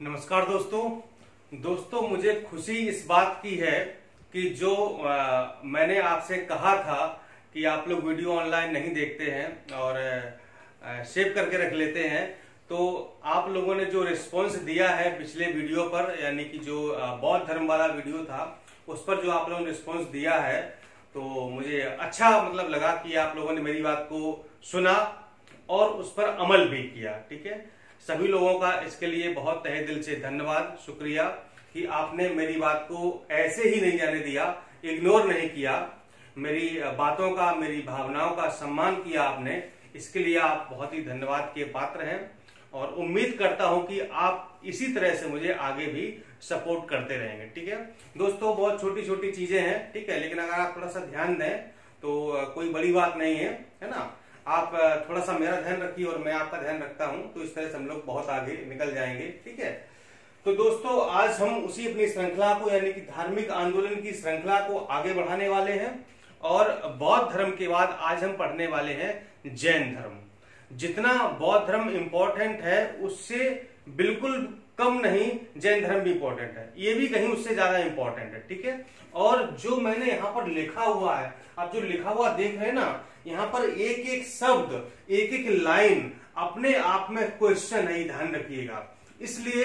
नमस्कार दोस्तों मुझे खुशी इस बात की है कि जो मैंने आपसे कहा था कि आप लोग वीडियो ऑनलाइन नहीं देखते हैं और सेव करके रख लेते हैं, तो आप लोगों ने जो रिस्पॉन्स दिया है पिछले वीडियो पर, यानी कि जो बौद्ध धर्म वाला वीडियो था उस पर जो आप लोगों ने रिस्पॉन्स दिया है, तो मुझे अच्छा लगा कि आप लोगों ने मेरी बात को सुना और उस पर अमल भी किया। ठीक है, सभी लोगों का इसके लिए बहुत तहे दिल से धन्यवाद, शुक्रिया कि आपने मेरी बात को ऐसे ही नहीं जाने दिया, इग्नोर नहीं किया, मेरी बातों का, मेरी भावनाओं का सम्मान किया आपने। इसके लिए आप बहुत ही धन्यवाद के पात्र हैं और उम्मीद करता हूं कि आप इसी तरह से मुझे आगे भी सपोर्ट करते रहेंगे। ठीक है दोस्तों, बहुत छोटी छोटी चीजें हैं, ठीक है, लेकिन अगर आप थोड़ा सा ध्यान दें तो कोई बड़ी बात नहीं है ना। आप थोड़ा सा मेरा ध्यान रखिए और मैं आपका ध्यान रखता हूं, तो इस तरह से हम लोग बहुत आगे निकल जाएंगे। ठीक है, तो दोस्तों आज हम उसी अपनी श्रृंखला को, यानी कि धार्मिक आंदोलन की श्रृंखला को आगे बढ़ाने वाले हैं और बौद्ध धर्म के बाद आज हम पढ़ने वाले हैं जैन धर्म। जितना बौद्ध धर्म इंपॉर्टेंट है उससे बिल्कुल कम नहीं जैन धर्म भी इंपॉर्टेंट है, ये भी कहीं उससे ज्यादा इंपॉर्टेंट है। ठीक है, और जो मैंने यहाँ पर लिखा हुआ है, आप जो लिखा हुआ देख रहे हैं ना, यहाँ पर एक एक शब्द, एक एक लाइन अपने आप में क्वेश्चन है, ध्यान रखिएगा। इसलिए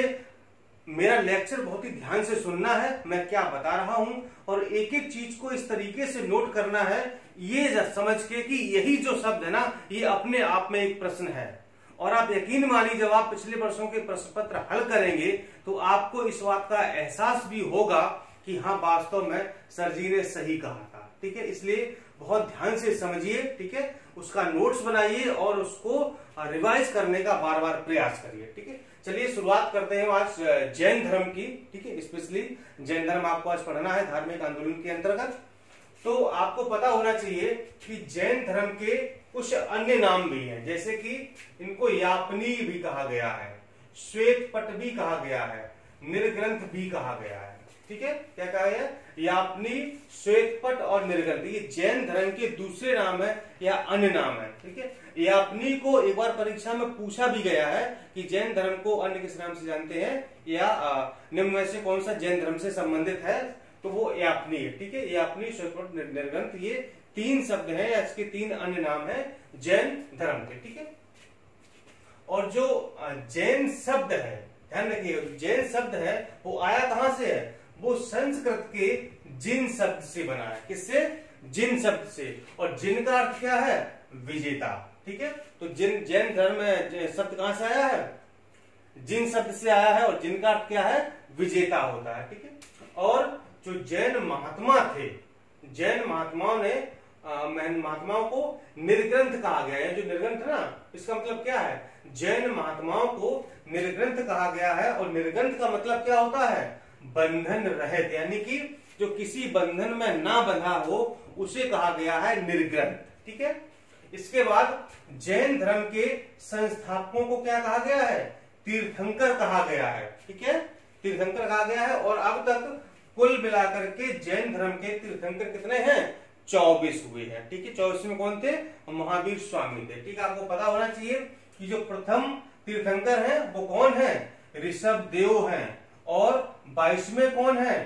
मेरा लेक्चर बहुत ही ध्यान से सुनना है, मैं क्या बता रहा हूं, और एक एक चीज को इस तरीके से नोट करना है, ये समझ के कि यही जो शब्द है ना, ये अपने आप में एक प्रश्न है। और आप यकीन मानिए, जब आप पिछले वर्षों के प्रश्न पत्र हल करेंगे तो आपको इस बात का एहसास भी होगा कि हाँ, वास्तव में सर जी ने सही कहा था। ठीक है, इसलिए बहुत ध्यान से समझिए, ठीक है, उसका नोट्स बनाइए और उसको रिवाइज करने का बार बार प्रयास करिए। ठीक है, चलिए शुरुआत करते हैं आज जैन धर्म की। ठीक है, स्पेशली जैन धर्म आपको आज पढ़ना है धार्मिक आंदोलन के अंतर्गत। तो आपको पता होना चाहिए कि जैन धर्म के कुछ अन्य नाम भी हैं, जैसे कि इनको यापनी भी कहा गया है, श्वेत पट भी कहा गया है, निर्ग्रंथ भी कहा गया है। ठीक है, क्या कहा है? यापनी, श्वेत पट और निर्ग्रंथ, ये जैन धर्म के दूसरे नाम है या अन्य नाम है। ठीक है, यापनी को एक बार परीक्षा में पूछा भी गया है कि जैन धर्म को अन्य किस नाम से जानते हैं, या निम्न में से कौन सा जैन धर्म से संबंधित है, तो वो यापनी है। ठीक है, यापनी, श्वेत पट, निर्ग्रंथ, ये तीन शब्द हैं या इसके तीन अन्य नाम है जैन धर्म के। ठीक है, और जो जैन शब्द है, ध्यान रखिए, जैन शब्द है वो आया कहां से है? वो संस्कृत के जिन शब्द से बना है। किससे? जिन शब्द से। और जिन का अर्थ क्या है? विजेता। ठीक है, तो जैन धर्म में शब्द कहां से आया है? जिन शब्द से आया है, और जिन का अर्थ क्या है? विजेता होता है। ठीक है, और जो जैन महात्मा थे, जैन महात्माओं ने महात्माओं को निर्ग्रंथ कहा गया है। जो निर्ग्रंथ है ना, इसका मतलब क्या है? जैन महात्माओं को निर्ग्रंथ कहा गया है, और निर्ग्रंथ का मतलब क्या होता है? बंधन रहित, यानी कि जो किसी बंधन में ना बंधा हो उसे कहा गया है निर्ग्रंथ। ठीक है, इसके बाद जैन धर्म के संस्थापकों को क्या कहा गया है? तीर्थंकर कहा गया है। ठीक है, तीर्थंकर कहा गया है, और अब तक कुल मिलाकर के जैन धर्म के तीर्थंकर कितने हैं? 24 हुए हैं। ठीक है, 24 में कौन थे? महावीर स्वामी थे। ठीक है, आपको पता होना चाहिए कि जो प्रथम तीर्थंकर हैं वो कौन है? ऋषभ देव हैं, और 22वें कौन है?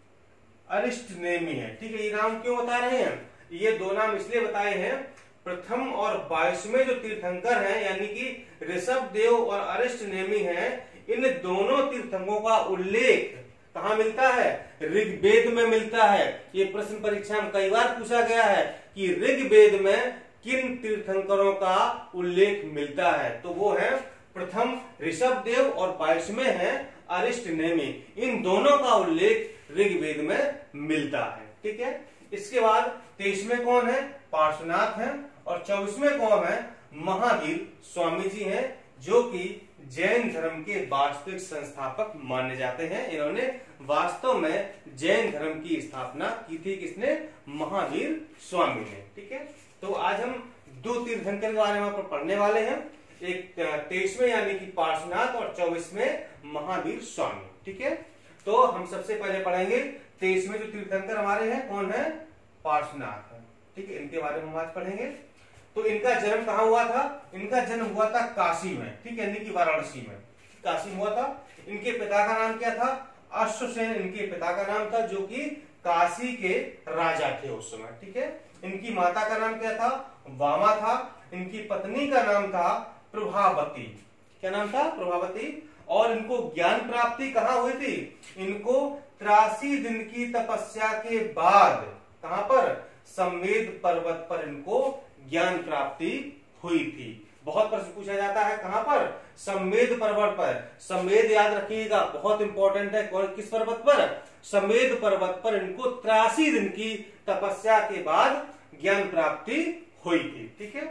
अरिष्ट नेमि है। ठीक है, ये नाम क्यों बता रहे हैं? ये दो नाम इसलिए बताए हैं, प्रथम और 22वें जो तीर्थंकर हैं, यानी कि ऋषभ देव और अरिष्ट नेमि हैं, इन दोनों तीर्थंकरों का उल्लेख कहां मिलता है? ऋग्वेद में मिलता है। ये प्रश्न परीक्षा में कई बार पूछा गया है कि ऋग्वेद में किन तीर्थंकरों का उल्लेख मिलता है, तो वो है प्रथम ऋषभ देव और 22वें हैं अरिष्ट नेमि। इन दोनों का उल्लेख ऋग्वेद में मिलता है। ठीक है, इसके बाद 23वें कौन है? पार्श्वनाथ हैं, और 24वें कौन है? महावीर स्वामी जी हैं, जो कि जैन धर्म के वास्तविक संस्थापक माने जाते हैं। इन्होंने वास्तव में जैन धर्म की स्थापना की थी। किसने? महावीर स्वामी ने। ठीक है, तो आज हम दो तीर्थंकर के बारे में पढ़ने वाले हैं, एक 23वें यानी कि पार्श्वनाथ, और 24वें महावीर स्वामी। ठीक है, तो हम सबसे पहले पढ़ेंगे 23वें जो तीर्थंकर हमारे हैं, कौन है? पार्श्वनाथ है। ठीक है, इनके बारे में हम आज पढ़ेंगे। तो इनका जन्म कहाँ हुआ था? इनका जन्म हुआ था काशी में, ठीक है, यानी कि वाराणसी में। काशी में हुआ था। इनके पिता का नाम क्या था? अश्वसेन इनके पिता का नाम था, जो कि काशी के राजा थे उस समय। ठीक है। इनकी माता का नाम क्या था? वामा था। इनकी पत्नी का नाम था प्रभावती। क्या नाम था? प्रभावती। और इनको ज्ञान प्राप्ति कहाँ हुई थी? इनको 83 दिन की तपस्या के बाद कहां पर? संवेद पर्वत पर इनको ज्ञान प्राप्ति हुई थी। बहुत प्रश्न पूछा जाता है कहां पर? संवेद पर्वत पर। संवेद याद रखिएगा, बहुत इंपॉर्टेंट है। किस पर्वत पर? संवेद पर्वत पर इनको 83 दिन की तपस्या के बाद ज्ञान प्राप्ति हुई थी। ठीक है।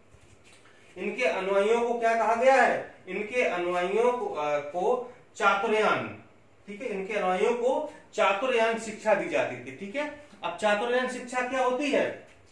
इनके अनुयायियों को क्या कहा गया है? इनके अनुयायियों को चातुर्यान। ठीक है। इनके अनुयायियों को चातुर्यान शिक्षा दी जाती थी। ठीक है। अब चातुर्यान शिक्षा क्या होती है?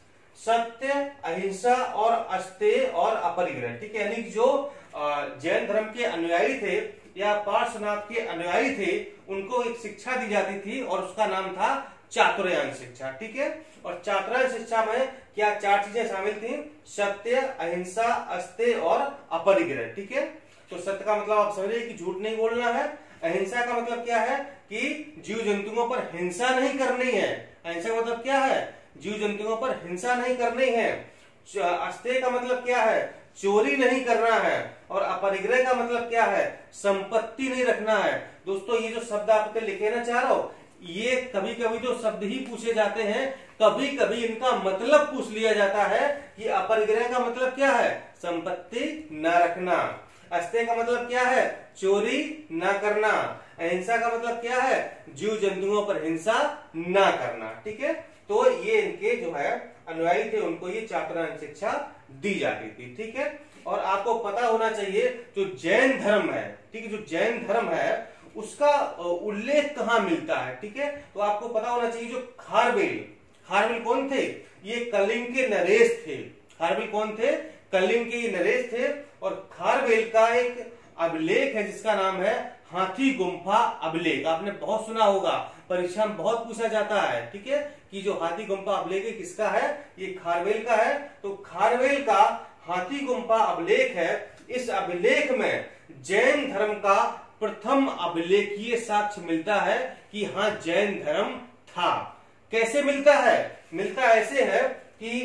सत्य, अहिंसा और अस्तेय और अपरिग्रह। ठीक है। यानी जो जैन धर्म के अनुयायी थे या पार्श्वनाथ के अनुयायी थे, उनको एक शिक्षा दी जाती थी और उसका नाम था चातुर्यान शिक्षा। ठीक है। और चातुर्यान शिक्षा में क्या 4 चीजें शामिल थी? सत्य, अहिंसा, अस्तेय और अपरिग्रह। ठीक है। तो सत्य का मतलब आप समझिए कि झूठ नहीं बोलना है। अहिंसा का मतलब क्या है? कि जीव जंतुओं पर हिंसा नहीं करनी है। अहिंसा का मतलब क्या है? जीव जंतुओं पर हिंसा नहीं करनी है। अस्तेय का मतलब क्या है? चोरी नहीं करना है। और अपरिग्रह का मतलब क्या है? संपत्ति नहीं रखना है। दोस्तों, ये जो शब्द आपके लिखे ना चारों, ये कभी कभी जो शब्द ही पूछे जाते हैं, कभी कभी इनका मतलब पूछ लिया जाता है कि अपरिग्रह का मतलब क्या है? संपत्ति न रखना। अस्तेय का मतलब क्या है? चोरी न करना। अहिंसा का मतलब क्या है? जीव जंतुओं पर हिंसा न करना। ठीक है। तो ये इनके जो है अनुयायी थे, उनको ये चातुर्यान शिक्षा दी जाती थी। ठीक है। और आपको पता होना चाहिए जो जैन धर्म है, ठीक है, जो जैन धर्म है उसका उल्लेख कहाँ मिलता है। ठीक है। तो आपको पता होना चाहिए जो खारवेल कौन थे? ये कलिंग के नरेश थे। खारवेल कौन थे? कलिंग के नरेश थे। और खारवेल का एक अभिलेख है जिसका नाम है हाथी गुम्फा अभिलेख। आपने बहुत सुना होगा, परीक्षा में बहुत पूछा जाता है। ठीक है। कि जो हाथी गुम्फा अभिलेख है किसका है? ये खारवेल का है। तो खारवेल का हाथी गुम्फा अभिलेख है। इस अभिलेख में जैन धर्म का प्रथम अभिलेखीय साक्ष्य मिलता है कि हाँ जैन धर्म था। कैसे मिलता है? मिलता ऐसे है कि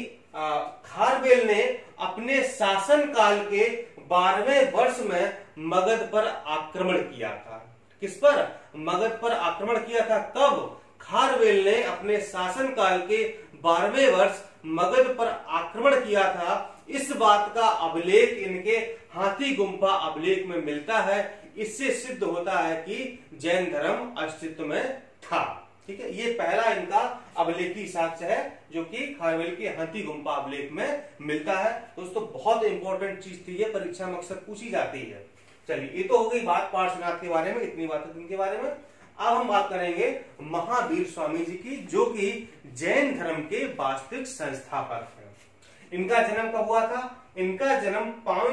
खारवेल ने अपने शासन काल के 12वें वर्ष में मगध पर आक्रमण किया था। किस पर? मगध पर आक्रमण किया था। कब? खारवेल ने अपने शासन काल के 12वें वर्ष मगध पर आक्रमण किया था। इस बात का अभिलेख इनके हाथी गुम्फा अभिलेख में मिलता है। इससे सिद्ध होता है कि जैन धर्म अस्तित्व में था। ठीक है। ये पहला इनका अभिलेखी साक्ष्य है जो कि खारवेल के हाथी गुम्फा अभिलेख में मिलता है। दोस्तों, बहुत इंपॉर्टेंट चीज थी ये, परीक्षा में अक्सर पूछी जाती है। चलिए, ये तो हो गई बात पार्श्वनाथ के बारे में, इतनी बातें इनके बारे में। अब हम बात करेंगे महावीर स्वामी जी की, जो कि जैन धर्म के वास्तविक संस्थापक हैं। इनका जन्म कब हुआ था? इनका जन्म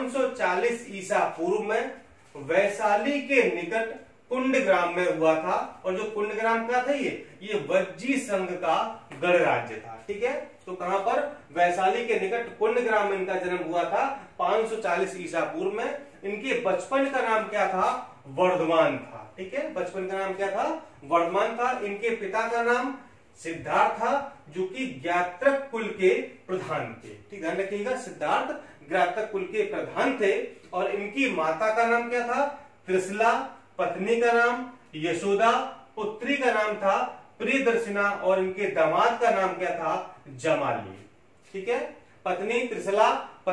540 ईसा पूर्व में वैशाली के निकट कुंडग्राम में हुआ था। और जो कुंडग्राम का था ये वज्जी संघ का गणराज्य था। ठीक है। तो कहां पर? वैशाली के निकट कुंडग्राम में इनका जन्म हुआ था 540 ईसा पूर्व में। इनके बचपन का नाम क्या था? वर्धमान था। ठीक है। बचपन का नाम क्या था? वर्धमान था। इनके पिता का नाम सिद्धार्थ था, जो कि ज्ञात्रक कुल के प्रधान थे। ठीक, ध्यान रखिएगा, सिद्धार्थ ज्ञात्रक कुल के प्रधान थे। और इनकी माता का नाम क्या था? त्रिशला। पत्नी का नाम यशोदा। पुत्री का नाम था प्रियदर्शना। और इनके दामाद का नाम क्या था? जमाली। ठीक है। पत्नी त्रिशला,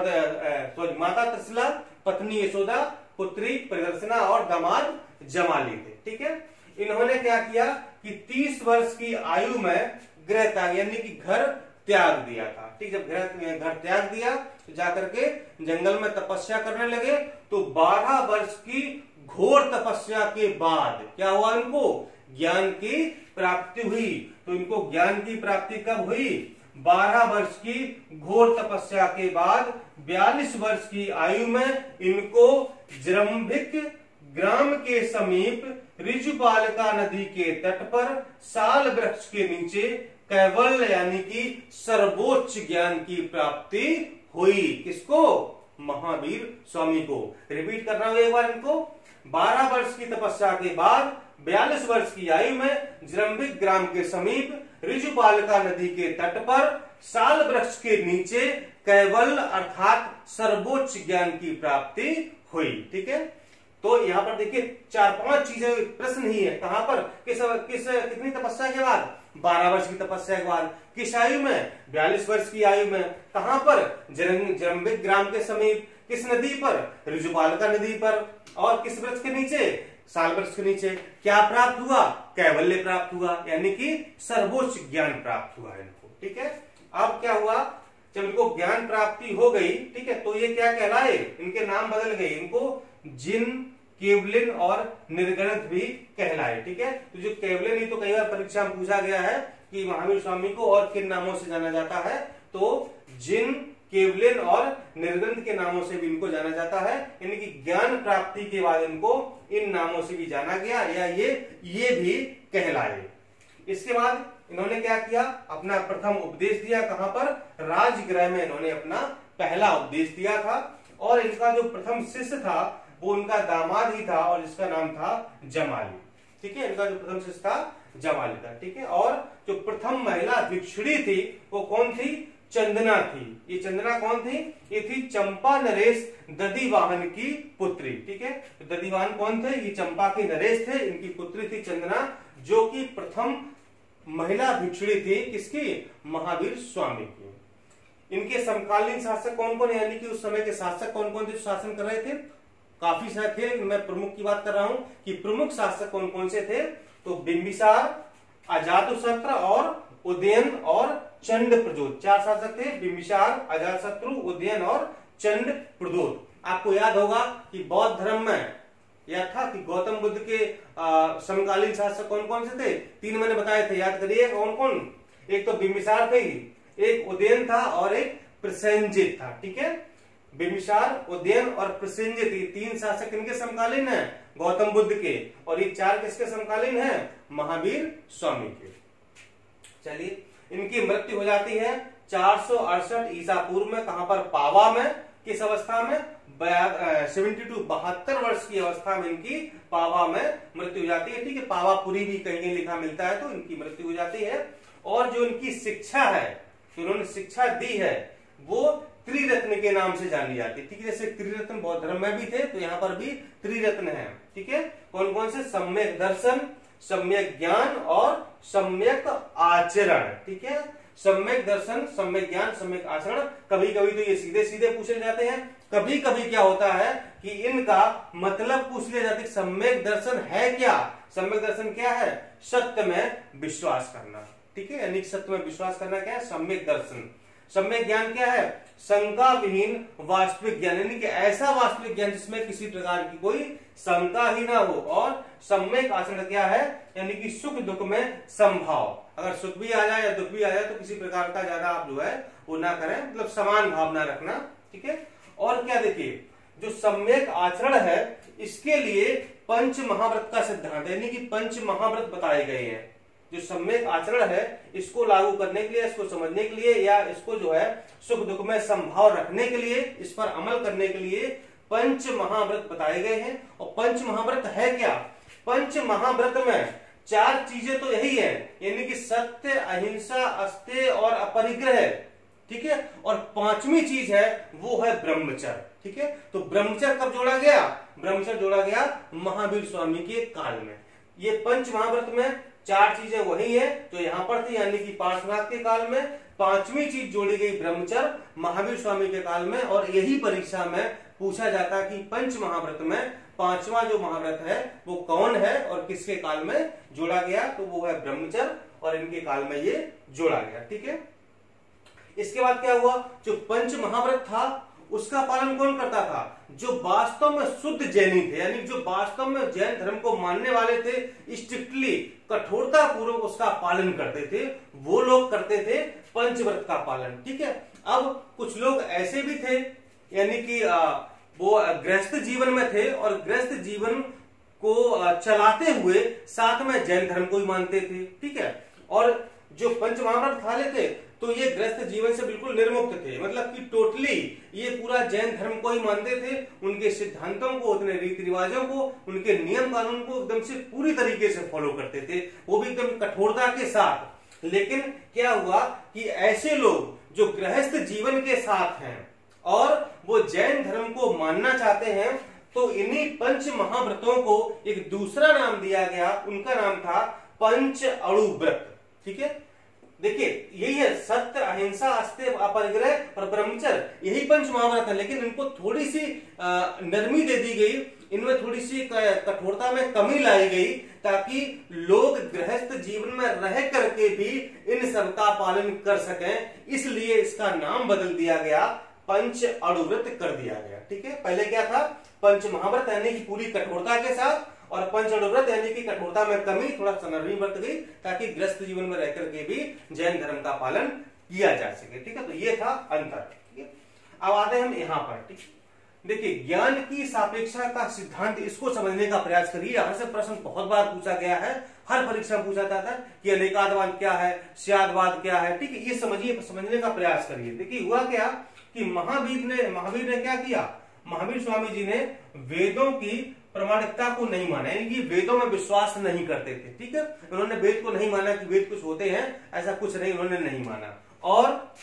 माता त्रिशला, पत्नी यशोदा, पुत्री प्रियदर्शना और दामाद जमाली थे। ठीक है। इन्होंने क्या किया कि 30 वर्ष की आयु में गृह त्याग यानी कि घर त्याग दिया था। ठीक, जब घर त्याग दिया तो जाकर के जंगल में तपस्या करने लगे। तो 12 वर्ष की घोर तपस्या के बाद क्या हुआ? इनको ज्ञान की प्राप्ति हुई। तो इनको ज्ञान की प्राप्ति कब हुई? 12 वर्ष की घोर तपस्या के बाद 42 वर्ष की आयु में इनको जृंभिक ग्राम के समीप ऋजुपालिका नदी के तट पर साल वृक्ष के नीचे कैवल्य यानी कि सर्वोच्च ज्ञान की प्राप्ति हुई। किसको? महावीर स्वामी को। रिपीट कर रहा हूं एक बार इनको। 12 वर्ष की तपस्या के बाद 42 वर्ष की आयु में जलंबिक ग्राम के समीप ऋजुपालिका नदी के तट पर साल वृक्ष के नीचे कैवल्य अर्थात सर्वोच्च ज्ञान की प्राप्ति हुई। ठीक है, तो यहाँ पर देखिए 4-5 चीजें प्रश्न ही है। कहां पर, कितनी तपस्या के बाद, 12 वर्ष की तपस्या के बाद, किस आयु में, 42 वर्ष की आयु में, कहां पर, जलंबिक ग्राम के समीप, किस नदी पर, ऋजुपालिका नदी पर, और किस वृक्ष के नीचे, साल वृक्ष के नीचे। क्या प्राप्त हुआ, कैवल्य प्राप्त हुआ, यानी कि सर्वोच्च ज्ञान प्राप्त हुआ इनको। ठीक है, अब क्या हुआ, जब इनको ज्ञान प्राप्ति हो गई, ठीक है, तो ये क्या कहलाए, इनके नाम बदल गए, इनको जिन, केवलिन और निर्गणित भी कहलाए। ठीक है, तो जो केवलिन, ही तो कई बार परीक्षा में पूछा गया है कि महावीर स्वामी को और किन नामों से जाना जाता है, तो जिन, केवलिन और निर्गणित के नामों से भी इनको जाना जाता है, यानी कि ज्ञान प्राप्ति के बाद इनको इन नामों से भी जाना गया, या ये भी कहलाए। इसके बाद इन्होंने क्या किया, अपना प्रथम उपदेश दिया। कहां पर, राजगृह में इन्होंने अपना पहला उपदेश दिया था, और इनका जो प्रथम शिष्य था वो उनका दामाद ही था, और जिसका नाम था जमाली। ठीक है, इनका जो प्रथम शिष्य था जमाली था। ठीक है, और जो प्रथम महिला भिक्षुणी थी वो कौन थी, चंदना थी। ये चंदना कौन थी, ये थी चंपा नरेश दधिवाहन की पुत्री। ठीक है, तो दधिवाहन कौन थे, ये चंपा के नरेश थे, इनकी पुत्री थी चंदना, जो कि प्रथम महिला भिक्षुणी थी, किसकी, महावीर स्वामी की। इनके समकालीन शासक कौन कौन, यानी कि उस समय के शासक कौन कौन थे जो शासन कर रहे थे, काफी सारे थे, मैं प्रमुख की बात कर रहा हूं कि प्रमुख शासक कौन कौन से थे, तो बिंबिसार, अजातशत्रु और उदयन और चंड प्रद्योत, 4 शासक थे, बिंबिसार, अजातशत्रु, उदयन और चंड प्रद्योत। आपको याद होगा कि बौद्ध धर्म में यह था कि गौतम बुद्ध के समकालीन शासक कौन कौन से थे, 3 मैंने बताए थे, याद करिए कौन कौन, एक तो बिंबिसार थे, एक उदयन था और एक प्रसेनजित था। ठीक है, बिंबिसार, उदयन और प्रसेनजित, ये 3 शासक इनके समकालीन हैं, गौतम बुद्ध के, और ये 4 किसके समकालीन हैं, महावीर स्वामी के। चलिए, इनकी मृत्यु हो जाती है 468 ईसा पूर्व में। कहां पर, पावा में, किस अवस्था में, 72 वर्ष की अवस्था में इनकी पावा में मृत्यु हो जाती है। ठीक है, पावापुरी भी कहीं लिखा मिलता है, तो इनकी मृत्यु हो जाती है। और जो इनकी शिक्षा है, जो उन्होंने शिक्षा दी है, वो त्रिरत्न के नाम से जानी जाती है। ठीक है, जैसे त्रिरत्न बौद्ध धर्म में भी थे, तो यहाँ पर भी त्रिरत्न है। ठीक है, कौन कौन से, सम्यक दर्शन, सम्यक ज्ञान और सम्यक आचरण। ठीक है, सम्यक दर्शन, सम्यक ज्ञान, सम्यक आचरण। कभी कभी तो ये सीधे सीधे पूछे जाते हैं, कभी कभी क्या होता है कि इनका मतलब पूछ लिया जाता है, सम्यक दर्शन है क्या, सम्यक दर्शन क्या है, सत्य में विश्वास करना। ठीक है, यानी सत्य में विश्वास करना क्या है, सम्यक दर्शन। सम्यक ज्ञान क्या है, शंका विहीन वास्तविक ज्ञान, यानी कि ऐसा वास्तविक ज्ञान जिसमें किसी प्रकार की कोई शंका ही ना हो। और सम्यक आचरण क्या है, यानी कि सुख दुख में समभाव, अगर सुख भी आ जाए या दुख भी आ जाए तो किसी प्रकार का ज्यादा आप जो है वो ना करें, मतलब समान भावना रखना। ठीक है, और क्या देखिए, जो सम्यक आचरण है इसके लिए पंच महाव्रत का सिद्धांत, यानी कि पंच महाव्रत बताए गए हैं। जो सम्यक आचरण है इसको लागू करने के लिए, इसको समझने के लिए, या इसको जो है सुख दुख में संभाव रखने के लिए, इस पर अमल करने के लिए पंच महाव्रत बताए गए हैं। और पंच महाव्रत है क्या, पंच महाव्रत में 4 चीजें तो यही है, यानी कि सत्य, अहिंसा, अस्तेय और अपरिग्रह। ठीक है, और 5वीं चीज है वो है ब्रह्मचर्य। ठीक है, तो ब्रह्मचर्य कब जोड़ा गया, ब्रह्मचर्य जोड़ा गया महावीर स्वामी के काल में। ये पंच महाव्रत में 4 चीजें वही है जो यहाँ पर थी, यानी कि पार्श्वनाथ के काल में। 5वीं चीज जोड़ी गई ब्रह्मचर्य महावीर स्वामी के काल में। और यही परीक्षा में पूछा जाता कि पंच महाव्रत में 5वां जो महाव्रत है वो कौन है और किसके काल में जोड़ा गया, तो वो है ब्रह्मचर्य, और इनके काल में ये जोड़ा गया। ठीक है, इसके बाद क्या हुआ, जो पंच महाव्रत था उसका पालन कौन करता था, जो वास्तव में शुद्ध जैनी थे, यानी जो वास्तव में जैन धर्म को मानने वाले थे, स्ट्रिक्टली कठोरता पूर्वक उसका पालन करते थे, वो लोग करते थे पंचव्रत का पालन। ठीक है, अब कुछ लोग ऐसे भी थे, यानी कि वो गृहस्थ जीवन में थे और गृहस्थ जीवन को चलाते हुए साथ में जैन धर्म को भी मानते थे। ठीक है, और जो पंच महाव्रत खा लेते तो ये गृहस्थ जीवन से बिल्कुल निर्मुक्त थे, मतलब कि टोटली ये पूरा जैन धर्म को ही मानते थे, उनके सिद्धांतों को, उतने रीति रिवाजों को, उनके नियम कानून को एकदम से पूरी तरीके से फॉलो करते थे, वो भी एकदम कठोरता के साथ। लेकिन क्या हुआ कि ऐसे लोग जो गृहस्थ जीवन के साथ हैं और वो जैन धर्म को मानना चाहते हैं, तो इन्हीं पंच महाव्रतों को एक दूसरा नाम दिया गया, उनका नाम था पंच अणु व्रत। ठीक है, देखिए यही है, सत्य, अहिंसा, अस्तेय, अपरिग्रह और ब्रह्मचर्य, यही पंच महाव्रत है। लेकिन इनको थोड़ी सी नरमी दे दी गई, इनमें थोड़ी सी कठोरता में कमी लाई गई, ताकि लोग गृहस्थ जीवन में रह करके भी इन सब का पालन कर सकें। इसलिए इसका नाम बदल दिया गया, पंच अणु व्रत कर दिया गया। ठीक है, पहले क्या था, पंच महाव्रत यानी कि पूरी कठोरता के साथ, और पंच अणु व्रत यानी कि कठोरता में कमी, थोड़ा सा नरमी बरत गई, ताकि गृहस्थ जीवन में रह करके भी जैन धर्म का पालन किया जा सके। ठीक है, तो ये था अंतर। ठीक है, अब आते हैं हम यहाँ पर। ठीक, देखिए ज्ञान की सापेक्षता का सिद्धांत, इसको समझने का प्रयास करिए। यहां से प्रश्न बहुत बार पूछा गया है, हर परीक्षा में पूछा जाता है कि अनेकादवाद क्या है, स्यादवाद क्या है। ठीक है, ये समझिए, समझने का प्रयास करिए। देखिए हुआ क्या कि महावीर ने क्या किया, महावीर स्वामी जी ने वेदों की प्रमाणिकता को नहीं माना, यानी कि वेदों में विश्वास नहीं करते थे। ठीक है, उन्होंने वेद को नहीं माना कि वेद कुछ होते हैं, ऐसा कुछ नहीं, उन्होंने नहीं माना। और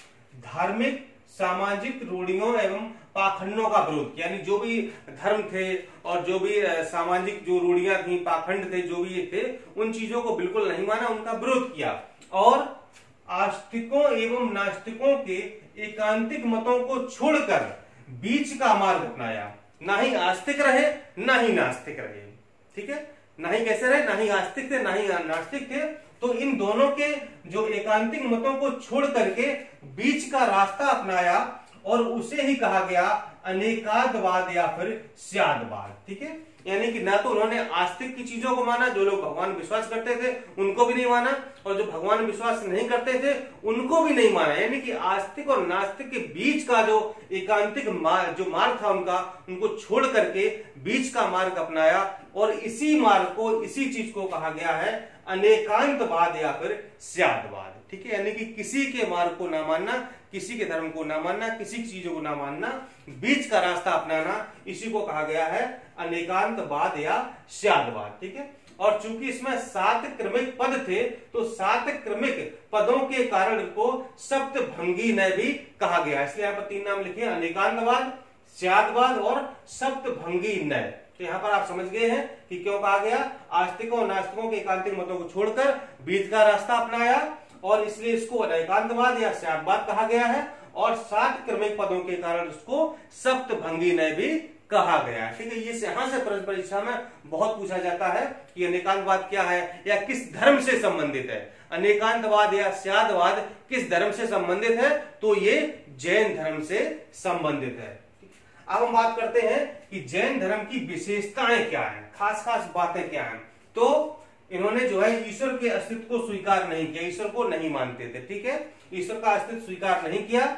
धार्मिक सामाजिक रूढ़ियों एवं पाखंडों का विरोध, यानी जो भी धर्म थे और जो भी सामाजिक जो रूढ़ियां थी, पाखंड थे, जो भी ये थे, उन चीजों को बिल्कुल नहीं माना, उनका विरोध किया। और आस्तिकों एवं नास्तिकों के एकांतिक मतों को छोड़कर बीच का मार्ग अपनाया, ना ही आस्तिक रहे ना ही नास्तिक रहे। ठीक है, ना ही कैसे रहे, ना ही आस्तिक थे ना ही नास्तिक थे, तो इन दोनों के जो एकांतिक मतों को छोड़ करके बीच का रास्ता अपनाया, और उसे ही कहा गया अनेकादवाद या फिर स्यादवाद। ठीक है, यानी कि ना तो उन्होंने आस्तिक की चीजों को माना, जो लोग भगवान विश्वास करते थे उनको भी नहीं माना, और जो भगवान विश्वास नहीं करते थे उनको भी नहीं माना, यानी कि आस्तिक और नास्तिक के बीच का जो एकांतिक जो मार्ग था उनका, उनको छोड़ करके बीच का मार्ग अपनाया, और इसी मार्ग को, इसी चीज को कहा गया है अनेकांतवाद या फिर स्यादवाद। ठीक है, यानी कि किसी के मार्ग को ना मानना, किसी के धर्म को ना मानना, किसी की चीजों को ना मानना, बीच का रास्ता अपनाना, इसी को कहा गया है अनेकांतवाद या स्यादवाद। ठीक है, और चूंकि इसमें 7 क्रमिक पद थे, तो 7 क्रमिक पदों के कारण को सप्तभंगी ने भी कहा गया, इसलिए यहाँ पर 3 नाम लिखे, अनेकांतवाद, स्यादवाद और सप्तभंगी ने। तो यहाँ पर आप समझ गए हैं कि क्यों कहा गया, आस्तिकों और नास्तिकों के एकांतिक मतों को छोड़कर बीच का रास्ता अपनाया, और इसलिए इसको अनेकांतवाद या स्यादवाद कहा गया है, और 7 क्रमिक पदों के कारण उसको सप्तभंगी ने भी कहा गया है। ठीक है, ये यहाँ से परीक्षा में बहुत पूछा जाता है कि अनेकांतवाद क्या है या किस धर्म से संबंधित है, अनेकांतवाद या स्यादवाद किस धर्म से संबंधित है, तो ये जैन धर्म से संबंधित है। अब हम बात करते हैं कि जैन धर्म की विशेषताएं क्या हैं, खास खास बातें क्या हैं। तो इन्होंने जो है ईश्वर के अस्तित्व को स्वीकार नहीं किया, ईश्वर को नहीं मानते थे। ठीक है, ईश्वर का अस्तित्व स्वीकार नहीं किया।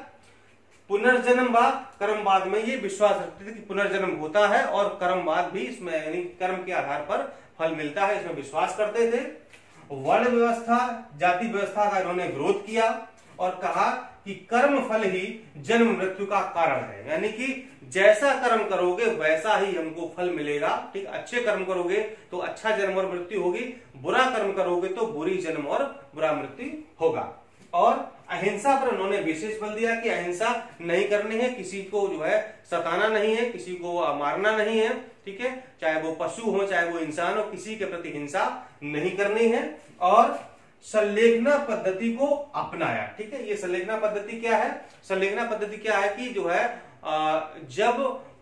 पुनर्जन्म व कर्मवाद में ये विश्वास रखते थे कि पुनर्जन्म होता है, और कर्मवाद भी इसमें, यानी कर्म के आधार पर फल मिलता है, इसमें विश्वास करते थे। वर्ण व्यवस्था, जाति व्यवस्था का इन्होंने विरोध किया, और कहा कि कर्म फल ही जन्म मृत्यु का कारण है, यानी कि जैसा कर्म करोगे वैसा ही हमको फल मिलेगा। ठीक, अच्छे कर्म करोगे तो अच्छा जन्म और मृत्यु होगी, बुरा कर्म करोगे तो बुरी जन्म और बुरा मृत्यु होगा। और अहिंसा पर उन्होंने विशेष बल दिया कि अहिंसा नहीं करनी है, किसी को जो है सताना नहीं है, किसी को मारना नहीं है। ठीक है, चाहे वो पशु हो चाहे वो इंसान हो, किसी के प्रति हिंसा नहीं करनी है। और संलेखना पद्धति को अपनाया। ठीक है, ये संलेखना पद्धति क्या है, संलेखना पद्धति क्या है कि जो है जब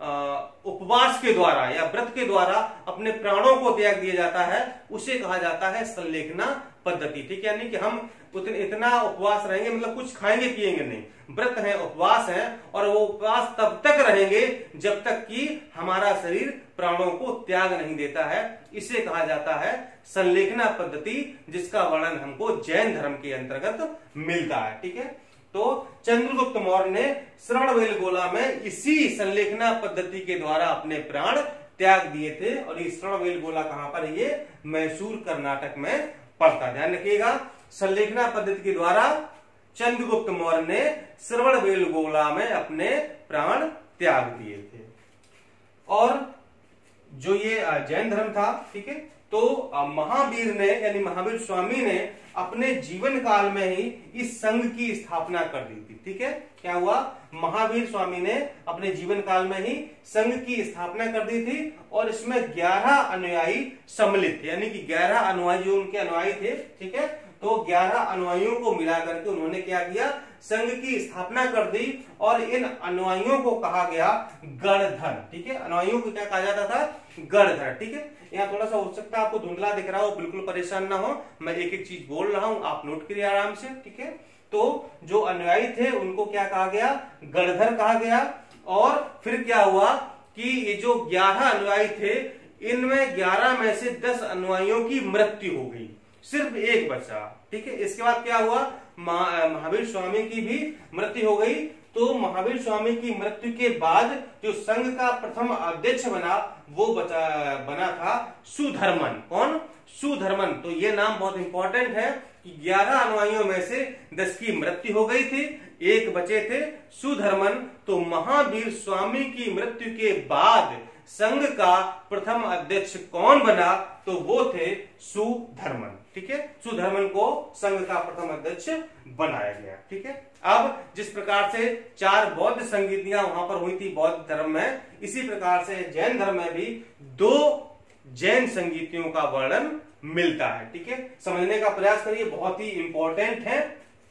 उपवास के द्वारा या व्रत के द्वारा अपने प्राणों को त्याग दिया जाता है, उसे कहा जाता है संलेखना पद्धति। ठीक है, यानी कि हम इतना उपवास रहेंगे, मतलब कुछ खाएंगे पिएंगे नहीं, व्रत है, उपवास है, और वो उपवास तब तक रहेंगे जब तक कि हमारा शरीर प्राणों को त्याग नहीं देता है, इसे कहा जाता है संलेखना पद्धति, जिसका वर्णन हमको जैन धर्म के अंतर्गत मिलता है। ठीक है, तो चंद्रगुप्त मौर्य ने श्रवणबेलगोला में इसी संलेखना पद्धति के द्वारा अपने प्राण त्याग दिए थे, और ये श्रवणबेलगोला कहां पर, ये मैसूर कर्नाटक में पड़ता। ध्यान रखिएगा, संलेखना पद्धति के द्वारा चंद्रगुप्त मौर्य ने श्रवणबेलगोला में अपने प्राण त्याग दिए थे। और जो ये जैन धर्म था, ठीक है, तो महावीर ने यानी महावीर स्वामी ने अपने जीवन काल में ही इस संघ की स्थापना कर दी थी। ठीक है, क्या हुआ, महावीर स्वामी ने अपने जीवन काल में ही संघ की स्थापना कर दी थी और इसमें 11 अनुयायी सम्मिलित थे, यानी कि 11 अनुयायी जो उनके अनुयायी थे, ठीक है, तो 11 अनुयायियों को मिला करके उन्होंने क्या किया, संघ की स्थापना कर दी और इन अनुयायियों को कहा गया गणधर। ठीक है, अनुयायियों को क्या कहा जाता था, गणधर। ठीक है, यहाँ थोड़ा सा हो सकता है आपको धुंधला दिख रहा हो, बिल्कुल परेशान ना हो, मैं एक एक चीज बोल रहा हूं, आप नोट करिए आराम से। ठीक है, तो जो अनुयायी थे उनको क्या कहा गया, गणधर कहा गया। और फिर क्या हुआ कि ये जो 11 अनुयायी थे, इनमें 11 में से 10 अनुयायियों की मृत्यु हो गई, सिर्फ एक बचा। ठीक है, इसके बाद क्या हुआ, महावीर स्वामी की भी मृत्यु हो गई। तो महावीर स्वामी की मृत्यु के बाद जो संघ का प्रथम अध्यक्ष बना वो बना था सुधर्मन। कौन, सुधर्मन। तो ये नाम बहुत इंपॉर्टेंट है कि 11 अनुयायियों में से 10 की मृत्यु हो गई थी, एक बचे थे सुधर्मन। तो महावीर स्वामी की मृत्यु के बाद संघ का प्रथम अध्यक्ष कौन बना, तो वो थे सुधर्मन। ठीक है, सुधर्मन को संघ का प्रथम अध्यक्ष बनाया गया। ठीक है, अब जिस प्रकार से 4 बौद्ध संगीतियां वहां पर हुई थी बौद्ध धर्म में, इसी प्रकार से जैन धर्म में भी 2 जैन संगीतियों का वर्णन मिलता है। ठीक है, समझने का प्रयास करिए, बहुत ही इंपॉर्टेंट है।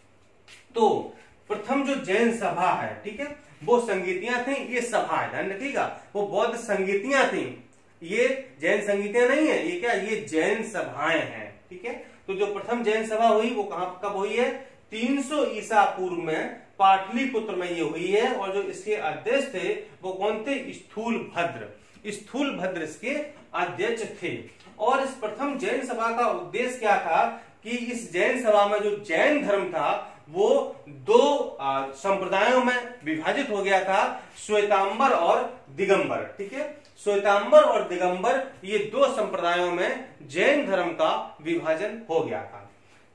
तो प्रथम जो जैन सभा है, ठीक है, वो संगीतियां थी, ये सभा है, ध्यान रखिएगा, वो बौद्ध संगीतियां थी, ये जैन संगीतियां नहीं है, ये क्या, ये जैन सभाएं हैं। ठीक है, तो जो प्रथम जैन सभा हुई वो कब हुई है, 300 ईसा पूर्व में पाटलिपुत्र में ये हुई है। और जो इसके अध्यक्ष थे वो कौन थे, स्थूल भद्र। स्थूल भद्र इसके अध्यक्ष थे। और इस प्रथम जैन सभा का उद्देश्य क्या था कि इस जैन सभा में जो जैन धर्म था वो 2 संप्रदायों में विभाजित हो गया था, श्वेतांबर और दिगंबर। ठीक है, श्वेतांबर और दिगंबर ये 2 संप्रदायों में जैन धर्म का विभाजन हो गया था।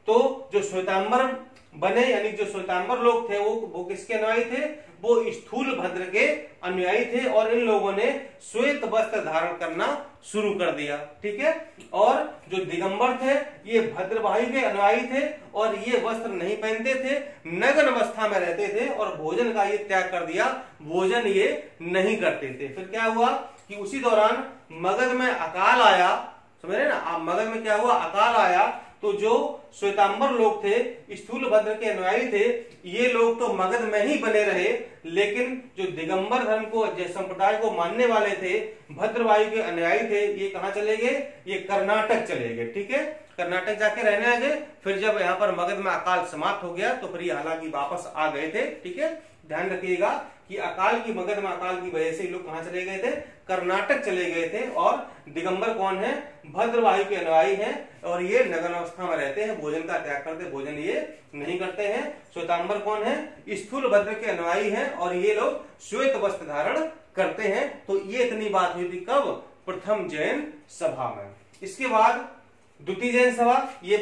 तो जो श्वेतांबर बने, यानी जो श्वेतांबर लोग थे वो किसके अनुयायी थे, वो स्थूल भद्र के अनुयायी थे। और इन लोगों ने श्वेत वस्त्र धारण करना शुरू कर दिया। ठीक है, और जो दिगंबर थे ये भद्रवायु के अनुयायी थे और ये वस्त्र नहीं पहनते थे, नग्न अवस्था में रहते थे और भोजन का ये त्याग कर दिया, भोजन ये नहीं करते थे। फिर क्या हुआ कि उसी दौरान मगध में अकाल आया, समझ रहे ना, मगध में क्या हुआ, अकाल आया। तो जो श्वेतांबर लोग थे, स्थूल भद्र के अनुयायी थे, ये लोग तो मगध में ही बने रहे, लेकिन जो दिगंबर धर्म को, संप्रदाय को मानने वाले थे, भद्रवायु के अनुयायी थे, ये कहाँ चले गए, ये कर्नाटक चले गए। ठीक है, कर्नाटक जाके रहने लगे। फिर जब यहाँ पर मगध में अकाल समाप्त हो गया तो फिर ये हालांकि वापस आ गए थे। ठीक है, ध्यान रखिएगा कि मगध में अकाल की वजह से लोग कहां चले गए थे, कर्नाटक चले गए थे। और दिगंबर कौन है, भद्रवायु के अनुयायी हैं और ये नग्न अवस्था में रहते हैं, भोजन का त्याग करते, भोजन ये नहीं करते हैं। श्वेतांबर कौन है, स्थूल भद्र के अनुयायी हैं और ये लोग श्वेत वस्त्र धारण करते हैं। तो ये इतनी बात हुई थी कब, प्रथम जैन सभा में। इसके बाद द्वितीय जैन सभा, ये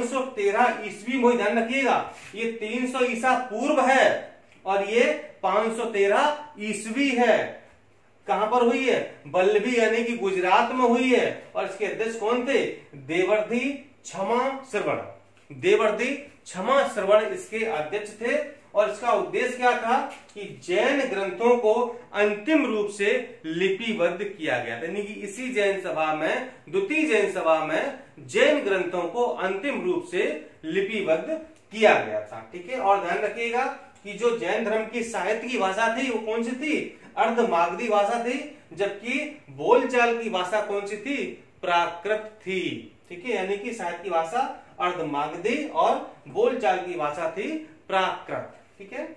513 ईस्वी में, ध्यान रखिएगा, ये 300 ईसा पूर्व है और ये 513 ईस्वी है। कहां पर हुई है, बल्लभी यानी कि गुजरात में हुई है। और इसके अध्यक्ष कौन थे, देवर्षि क्षमा श्रवण। देवर्षि क्षमा श्रवण इसके अध्यक्ष थे। और इसका उद्देश्य क्या था कि जैन ग्रंथों को अंतिम रूप से लिपिबद्ध किया गया, यानी कि इसी जैन सभा में, द्वितीय जैन सभा में जैन ग्रंथों को अंतिम रूप से लिपिबद्ध किया गया था। ठीक है, और ध्यान रखिएगा कि जो जैन धर्म की साहित्य की भाषा थी वो कौन सी थी, अर्धमागधी भाषा थी, जबकि बोलचाल की भाषा कौन सी थी, प्राकृत थी। ठीक है, यानी कि साहित्य की भाषा अर्धमागधी और बोलचाल की भाषा थी प्राकृत। ठीक है,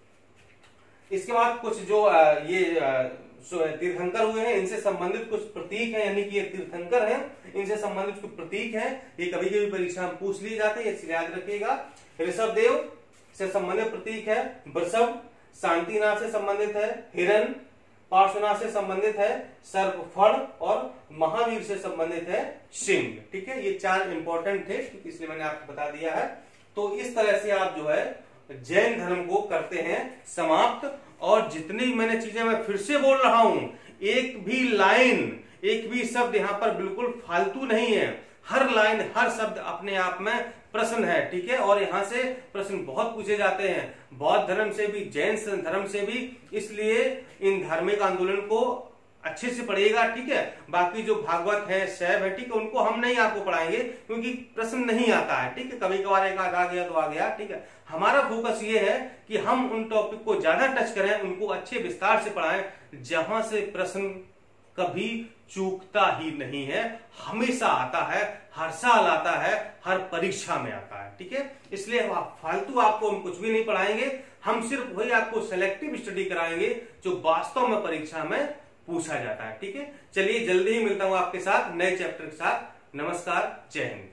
इसके बाद कुछ जो ये तीर्थंकर हुए हैं, इनसे संबंधित कुछ प्रतीक हैं, यानी कि ये तीर्थंकर हैं, इनसे संबंधित कुछ प्रतीक हैं, ये कभी कभी परीक्षा में पूछ लिए जाते हैं, इसलिए याद रखिएगा। ऋषभदेव से संबंधित प्रतीक है वृषभ, शांतिनाथ से संबंधित है हिरण, पार्श्वनाथ से संबंधित है सर्पफल और महावीर से संबंधित है सिंह। ठीक है, ये 4 इंपॉर्टेंट थे, इसलिए मैंने आपको बता दिया है। तो इस तरह से आप जो है जैन धर्म को करते हैं समाप्त। और जितनी मैंने चीजें मैं फिर से बोल रहा हूं, एक भी लाइन, एक भी शब्द यहां पर बिल्कुल फालतू नहीं है। हर लाइन, हर शब्द अपने आप में प्रश्न है, ठीक है। और यहां से प्रश्न बहुत पूछे जाते हैं, बौद्ध धर्म से भी, जैन धर्म से भी। इसलिए इन धार्मिक आंदोलन को अच्छे से पढ़िएगा, ठीक है। बाकी जो भागवत है, शैव है, ठीक है, उनको हम नहीं आपको पढ़ाएंगे क्योंकि प्रश्न नहीं आता है, ठीक है। कभी कभार एक आ गया तो आ गया, ठीक है। हमारा फोकस ये है कि हम उन टॉपिक को ज्यादा टच करें, उनको अच्छे विस्तार से पढ़ाएं, जहां से प्रश्न कभी चूकता ही नहीं है, हमेशा आता है, हर साल आता है, हर परीक्षा में आता है, ठीक है। इसलिए फालतू आपको हम कुछ भी नहीं पढ़ाएंगे, हम सिर्फ वही आपको सेलेक्टिव स्टडी कराएंगे जो वास्तव में परीक्षा में पूछा जाता है, ठीक है। चलिए जल्दी ही मिलता हूं आपके साथ नए चैप्टर के साथ। नमस्कार, जय हिंद।